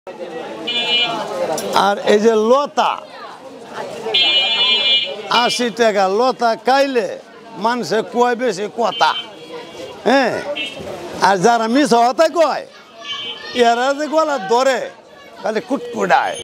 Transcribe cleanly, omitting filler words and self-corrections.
আর এই যে লতা 80 টাকা লতা খাইলে মানুষে কয় বেশি কথা হ্যাঁ আর যারা মিছ হতে কয় এরা যে গলা ধরে খালি কুটকুটায়